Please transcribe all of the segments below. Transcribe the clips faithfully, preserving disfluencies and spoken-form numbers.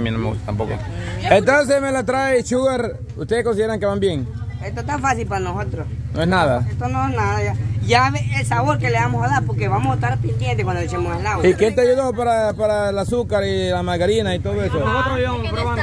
mí no me gusta tampoco. Entonces me la trae Sugar. ¿Ustedes consideran que van bien? Esto está fácil para nosotros. No es nada. Esto no es nada. Ya, ya ve el sabor que le vamos a dar porque vamos a estar pendientes cuando le echemos el agua. ¿Y quién te ayudó para, para el azúcar y la margarina y todo eso? Nosotros íbamos probando.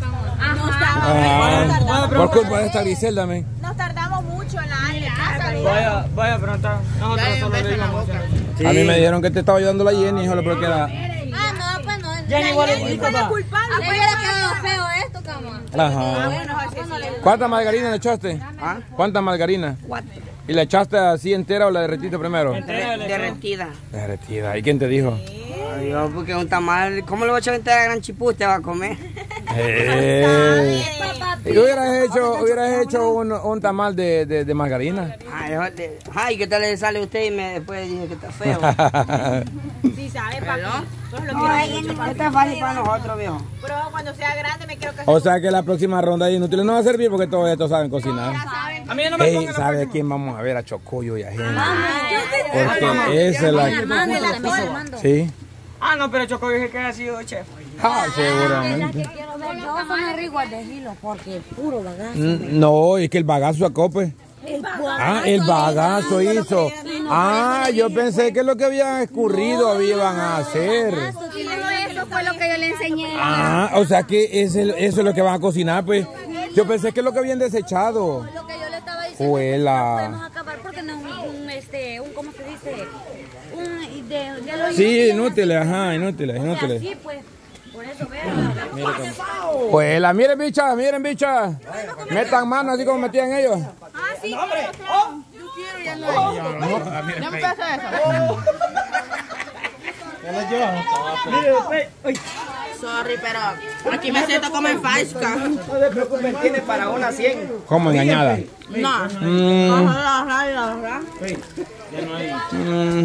Ah, por culpa de esta Griselda, me. Nos tardamos mucho en la casa. Vaya, vaya a preguntar. Nosotros solo le íbamos a hacer. Sí. A mí me dijeron que te estaba ayudando la Jenny, hijo, pero que era... Ah, no, pues no. Jenny igual Jenny fue la culpable. Le hubiera quedado feo esto, cama. Ajá. ¿Cuántas margarinas le echaste? ¿Ah? ¿Cuántas margarinas? Cuatro. ¿Y la echaste así entera o la derretiste primero? Derretida. Derretida. ¿Y quién te dijo? Ay, Dios, porque un tamal, ¿cómo le voy a echar entera a gran chipú? Usted va a comer. Eh. ¿Y hubieras hecho, hubieras hecho un, un tamal de, de, de margarina? Ay, de- ay, ¿qué tal le sale a usted? Y me, después dije que está feo. Sí, ¿sabes, papi? Yo lo No, quiero mucho, esto es fácil para nosotros, viejo. pero cuando sea grande me quiero casar. O sea que la próxima ronda de inútiles no va a servir porque todos estos saben cocinar. A mí no me Ey, pongan la ¿sabe próxima. quién vamos a ver? A Chocoyo y a Jenny. Porque esa es la... Armando. Sí. Ah, no, pero Choco dije que ha sido chef. Ah, Las seguramente. que quiero ver yo son las riguas de hilo, porque es puro bagazo. Mm, No, es que el bagazo sacó, pues. El Ah, el bagazo hizo. Ah, yo pensé que lo que habían escurrido habían a hacer. Eso fue lo que yo le enseñé. Ah, o sea que es el- eso es lo que van a cocinar, pues. Yo pensé que es lo que habían desechado. Lo que yo le estaba diciendo. Fue la... Podemos acabar porque no es un, un, este, un, ¿cómo se dice? Un, de, de los Sí, inútiles, ajá, inútiles, O sea, inútiles. sí, pues, por eso veo. Pues la miren, bicha, miren, bicha. Metan mano así como metían ellos. Ah, sí, claro. Yo quiero ya no. Ya me pasa eso. Sorry, pero aquí me siento como en Faisca. No se preocupen, tiene para una cien. Como engañada. No. Mm, La verdad, la verdad. mm,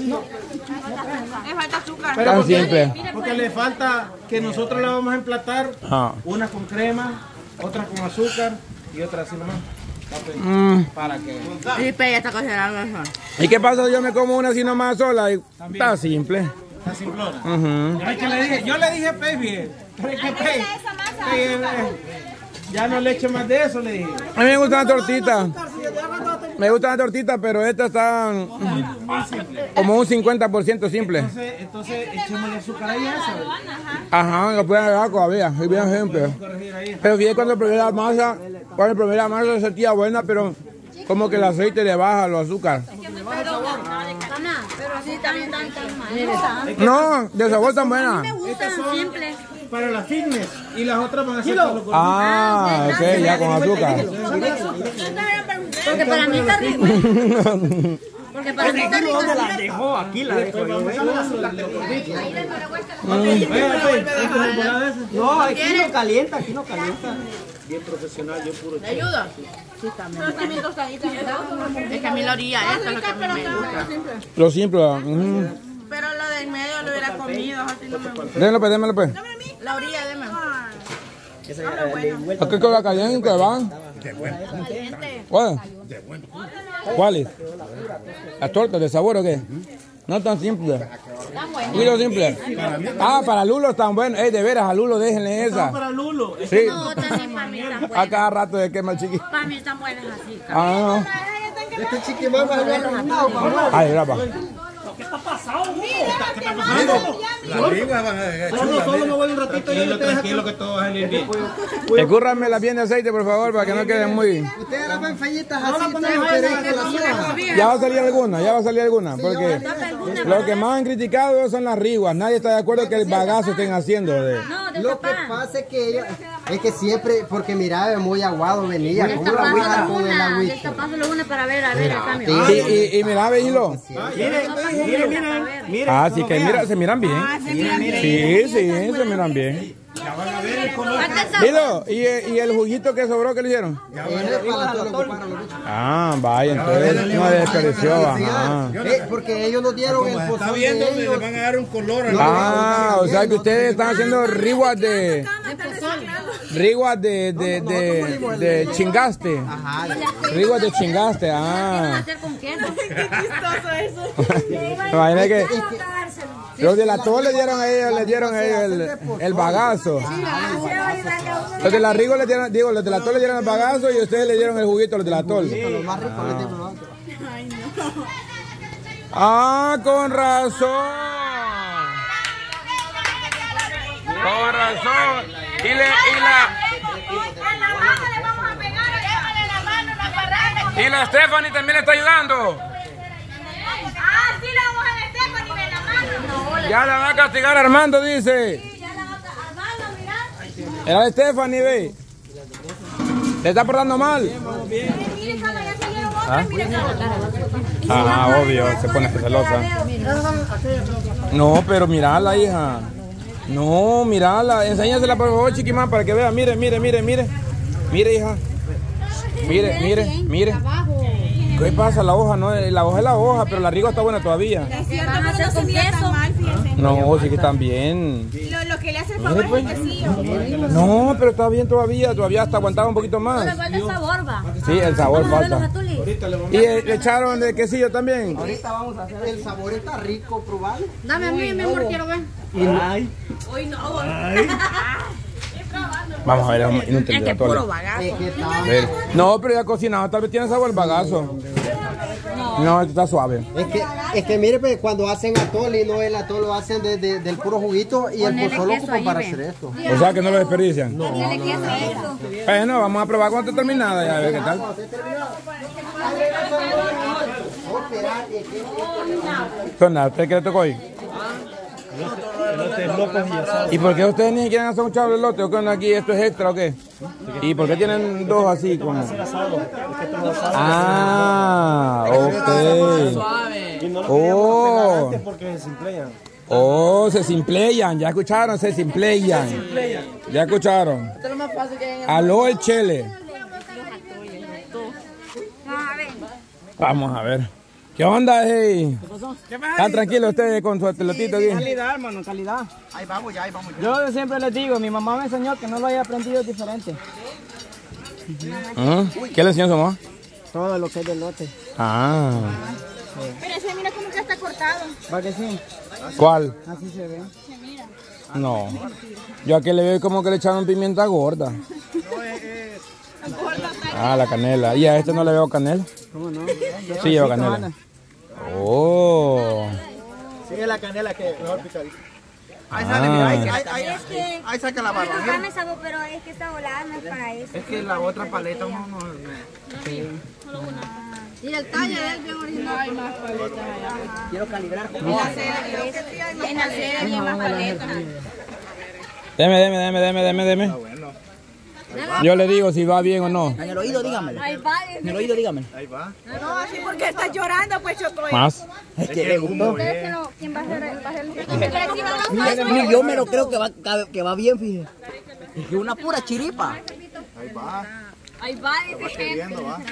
Me falta azúcar. tan simple. Porque le falta que nosotros la vamos a emplatar, Ajá. una con crema, otra con azúcar y otra así nomás. Mm. Para que... Sí, pero ya está cocinando mejor. ¿Y qué pasa si yo me como una así nomás sola? Y- Está simple. Está simplona. Ujú. Ay, que le dije, yo le dije a Pei, pero es que Pei, Pei, eh, ya no le eche más de eso, le dije. A mí me gusta la tortita. Me gusta la tortita, pero estas están como un cincuenta por ciento simple. Entonces, entonces echémosle azúcar ahí a esa, ¿verdad? Ajá, lo pueden agarrar todavía. Y bien simple. Corregir ahí. Pero bien cuando probé la masa, cuando probé la masa se sentía buena, pero como que el aceite le baja los azúcar. Mamá, pero así también tan tan mal. No, de sabor tan buena. Me gustan simples. Para la fitness y las otras van a ser para los gorditos. Ah, ok, ya con azúcar. Porque para mí está rico. Porque para mí está rico. La dejó, aquí la dejó. yo, ¿eh? No, aquí no calienta, aquí no calienta. ¿Me ayuda? Sí, también. Pero es que mi tostadita. Es que a mí la orilla esta es lo que a mí me gusta. Lo simple. ujú. Pero lo del medio lo hubiera comido, así no me gusta. Démelo pues, démelo pues. La orilla, deme. Aquí con la caliente van. ¿Cuál? ¿Cuáles? ¿Las tortas de sabor o qué? No tan simple. Lulo simple. Ah, para Lulo están buenos. Ey, de veras, a Lulo déjenle esa. Para Lulo. Sí. No, también para mí están A buenas. cada rato de quema el chiqui. Para mí están buenas así. Ah, Este chiquimama no. Ay, grapa. Solo, solo me voy un ratito y yo te tranquilo que todo va a salir bien. Escúrranmela bien de aceite, por favor, para que no queden muy... Ustedes eran fallitas así, Ya va a salir alguna, ya va a salir alguna, porque lo que más han criticado son las riguas. Nadie está de acuerdo que el bagazo estén haciendo. De... No, de Lo que papá. pasa es que ellos, es que siempre, porque miraba muy aguado venía, como la Destapándolo agüita con el una, agüita. destapándolo una para ver, a ver el cambio. Y, y, y mira, veílo. Miren, miren, miren. Miren, Ah, sí que mira, se miran bien. Se miran bien. Sí, sí, se miran bien. Milo, ¿y, y el juguito que sobró que le hicieron? Ah, vaya, entonces no desperdició. Ajá. Eh, porque ellos nos dieron el pozón de ellos. van a dar un color. Ah, o sea que ustedes están haciendo riguas de... Riguas de, de, de, de chingaste. Riguas de chingaste, ah. hacer con queso. Qué chistoso eso. Imagínate que... Es que Los de la Tol le dieron a ellos, le dieron a ellos el, el bagazo. Los de la Rigo le dieron, digo, los de la Tol le dieron el bagazo y ustedes le dieron el juguito a los de la Tol. Ah, con razón. Con razón. Y, le, y la... Y la Stephanie también le está ayudando. Ah, sí, le vamos a la Stephanie de la mano. Ya la va a castigar Armando, dice. Sí, ya la va a Armando, mira. Era la Stephanie, ve. ¿Le está portando mal? Mire, Carla, ya salieron otras, mire, Carla. Ah, obvio, se pone celosa. No, pero mirala, hija. No, mirala. Enséñasela por favor, chiquimán, para que vea. Mire, mire, mire, mire. Mire, hija. Mire, mire, mire. ¿Qué pasa? La hoja, no, la hoja es la hoja, pero la Rigo está buena todavía. Es cierto, pero no se mira tan mal, fíjense. No, sí que están bien. Lo, lo que le hace el favor es el quesillo. No, pero está bien todavía, todavía hasta aguantaba un poquito más. Pero falta el sabor, va. Sí, el sabor falta. Y ¿Y le echaron de quesillo también? Ahorita vamos a hacer el sabor, está rico, probarlo. Dame a mí, mi amor, quiero ver. Ay. Hoy no. Vamos a ver, es inútil. Este es puro bagazo. No, pero ya cocinado, tal vez tiene sabor el bagazo. No, esto está suave. Es que, es que mire, pues, cuando hacen atole y no el atole lo hacen de, de, del puro juguito y el pozole ocupan para hacer esto. O sea que no lo desperdician. No, no, no, no. Bueno, vamos a probar cuando esté terminada ya a ver qué tal. Sonda, ¿usted qué le tocó hoy? ¿Y por qué ustedes ni quieren hacer un chavo de lote? ¿O qué onda aquí? ¿Esto es extra o qué? ¿Y por qué tienen dos así? Como... Ah, ok. Oh, oh, se simpleyan. Ya escucharon, se simpleyan. Ya escucharon. Aló el chele. Vamos a ver. ¿Qué onda, hey? ¿Están tranquilos ustedes con su pelotito aquí? Calidad, hermano, calidad. Ahí vamos ya, ahí vamos ya. Yo siempre les digo, mi mamá me enseñó que no lo haya aprendido diferente. ¿Ah? ¿Qué le enseñó su mamá? Todo lo que es del lote. Ah. Pero ese mira como que está cortado. ¿Va que sí? ¿Cuál? Así se ve. No. Yo aquí le veo como que le echaron pimienta gorda. Ah, la canela. ¿Y a este no le veo canela? ¿Cómo no? Sí, lleva canela. Oh. Sigue la canela que mejor picadita. Ahí sale, mira, ahí, ahí, ahí, Es que... ahí saca la barra. Dame sabor, pero es que esta volada no es para eso. Es que la otra paleta no, no, no. Y el talle de él bien original. Hay más paletas allá. Quiero calibrar. En la seda, en la seda hay más paletas. Deme, deme, deme, deme, deme, deme. Yo le digo si va bien o no. En el oído, dígame. Ahí va. En el oído, dígame. No, así porque estás llorando, pues Choco. Más. Es que le gustó. ¿Quién va a hacer el Mire, mire, yo me lo creo que va, que va bien, fíjese. Es que una pura chiripa. Ahí va, dice.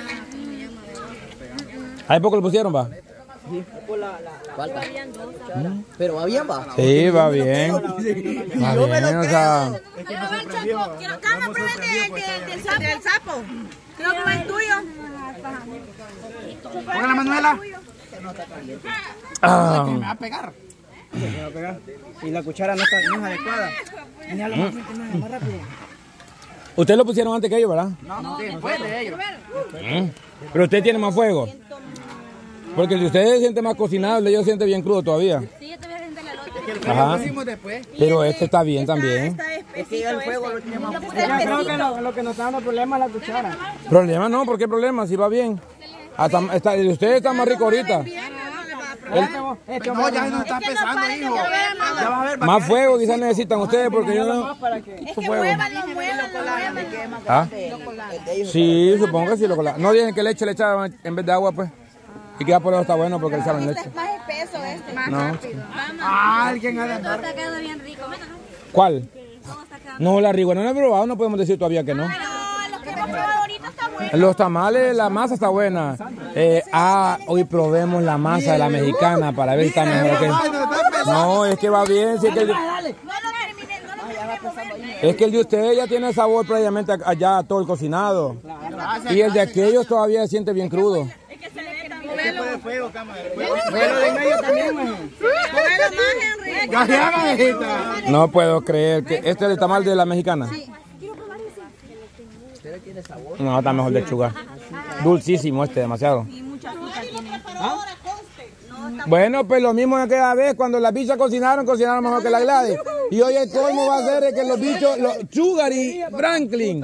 ¿Ahí poco le pusieron, va? Falta. Pero va bien, va. Sí, va bien. Va bien, o sea... Quiero ver, Choco. Quiero cama, pero del sapo. Del sapo. Creo que va el tuyo. Ponga la Manuela. Ah. Me va a pegar. Me va a pegar. Y la cuchara no, está, no es adecuada. Déjalo más, más, más rápido. Ustedes lo pusieron antes que ellos, ¿verdad? No, no, después de ellos. Pero usted tiene más fuego. Porque si usted se siente más cocinable, yo siente bien crudo todavía. Sí, yo te voy a sentar la lote. Es que el fuego Ajá. lo pusimos después. Pero este está bien también. Es que el fuego lo tiene más Yo creo que lo, lo que nos está dando problemas es la cuchara. Problema no, ¿por qué problema? Si va bien. Hasta, está, usted está más rico ahorita. Este No, ya no está pesando, hijo. Ya vas a ver. Más fuego quizás necesitan ustedes porque yo no... Es que muévanlo, muévanlo, muévanlo. ¿Ah? Sí, supongo que sí lo cola. No digan que leche le echaban en vez de agua, pues. Y que ya por eso está bueno porque le echaron leche. Es más espeso este. Más No. rápido. Alguien ha de andar. Está quedando bien rico. ¿Cuál? No, la rigua no la he probado, no podemos decir todavía que no. No, los que hemos probado ahorita está bueno. Los tamales, la masa está buena. Eh, ah, hoy probemos la masa de la mexicana para ver si está mejor que... No, es que va bien. Si es, que el, No lo terminé, no lo terminé. es que el de ustedes ya tiene sabor previamente allá todo el cocinado. Y el de aquellos todavía se siente bien crudo. tipo de fuego, cámara. Fuego de medio también, maje. Ponelo más, Henry. Ya, majita. No puedo creer que este es el tamal de la mexicana. No, está mejor lechuga. Dulcísimo este, demasiado. ¿Ah? Bueno, pues lo mismo de aquella vez, cuando las bichas cocinaron, cocinaron mejor que la Gladys. Y hoy el colmo va a ser que los bichos, los Sugar y Franklin.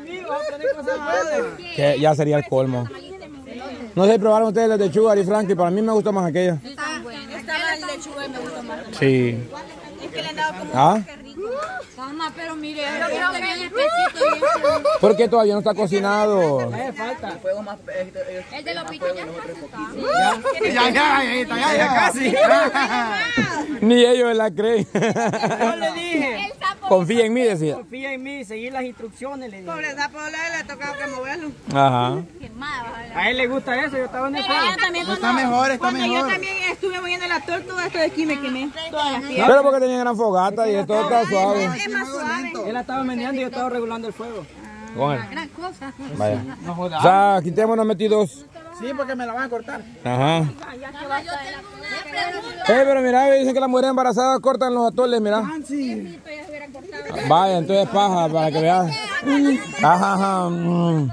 Que ya sería el colmo. No sé si probaron ustedes las de Sugar y Franklin, para mí me gustó más aquella. Esta la lechuga me gusta más. Sí. Es que le han dado como ¿Ah? Mamá, pero mire, yo creo que bien espesito. ¿Por qué todavía no está cocinado? falta. El de los bichos ya está. Ya, ya, ya, ya, ya, casi. Ni ellos la creen. Yo le dije. Confía en mí, decía. Confía en mí, seguir las instrucciones, le dije. Pobre sapo, le ha tocado que moverlo. Ajá. A él le gusta eso, yo estaba en el fuego. Está mejor, está Cuando mejor. yo también estuve moviendo la tortuga, esto de aquí me quemé todas las piernas. Pero porque tenía gran fogata y esto está suave. Es más suave. Él la estaba meneando y yo estaba regulando el fuego. Con él. Gran cosa. Vaya. O sea, quitémonos metidos. Sí, porque me la van a cortar. Ajá. Eh, pero mira, dicen que las mujeres embarazadas cortan los atoles, mira. Vaya, entonces paja, para que veas. Ajá, ajá. Mm.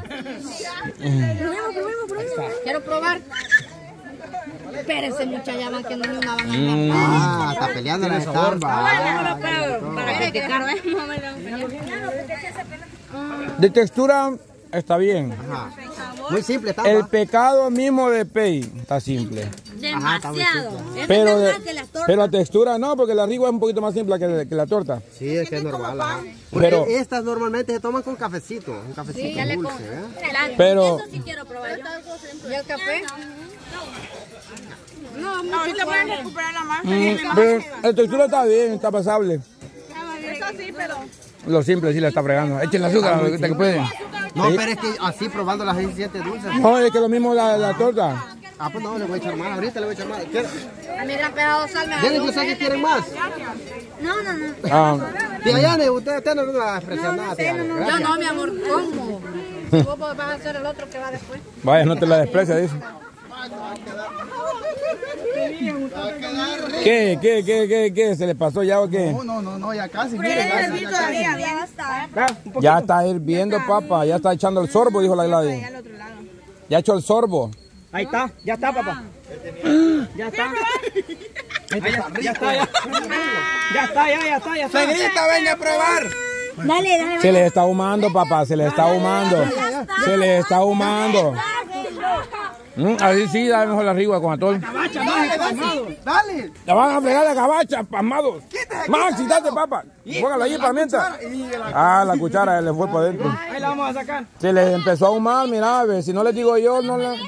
Quiero probar. Espérense, muchachas, van que no me una van a Mm. Ah, está peleando la estampa. Para que caro es. De textura está bien. Ajá. Muy simple, está. El pecado mismo de Pei está simple. Demasiado. Pero, de, pero la textura no, porque la rigua es un poquito más simple que, que la torta. Sí, es que es normal. Ajá. Porque Pero- estas normalmente se toman con cafecito, un cafecito dulce, ¿eh? Pero Eso sí quiero probar yo. ¿Y el café? No, ahorita pueden recuperar la masa. mm, pero la textura está bien, está pasable. Eso sí, pero... Lo simple sí la está fregando. Echen el azúcar, ahorita que pueden. No, Sí. pero es que así probando las se siente dulce. No, es que lo mismo la, la torta. Ah, pues no, le voy a echar más, ahorita le voy a echar más. ¿Quiere- A mí gran pegado sal me ¿Quieren que ustedes quieren más? No, no, no. Ah, Tía Yane, ustedes tienen una expresión nada, tía Yane. Yo Gracias. no, mi amor, ¿cómo? Vos vas a ser el otro que va después. vaya, no te la desprecia, dice. ¿Qué, qué, qué, qué, qué? ¿Se le pasó ya o qué? No, no, no, no, ya casi. Mire, ya, ya, Todavía, ya está. Ya está hirviendo, papá. Ya está echando el sorbo, dijo la Gladys. Al otro lado. Ya echó el sorbo. Ahí está, ya está, papá. Ya está. Ahí está, ya está, ya. Ya está, ya, ya está, ya está. Señorita, venga a probar. Dale, dale. Se le está ahumando, papá. Se le está ahumando. Se le está ahumando. Mm, así sí, da mejor la rigua con atol. Dale. La van a fregar la cabacha, pasmados. Maxi, date, papá. Póngalo ahí para mientras. Ah, la cuchara le fue para adentro. Ahí la vamos a sacar. Se les empezó a ahumar, mira, a ver, si no les digo yo, no la...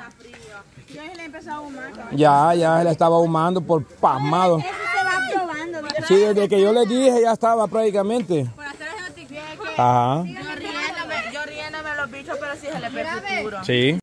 Ya, ya se le estaba ahumando por pasmado. Eso se va probando. Sí, desde que yo les dije ya estaba prácticamente. Por hacer eso, Ajá, Yo riéndome, yo riéndome los bichos, pero sí se le ve futuro. sí.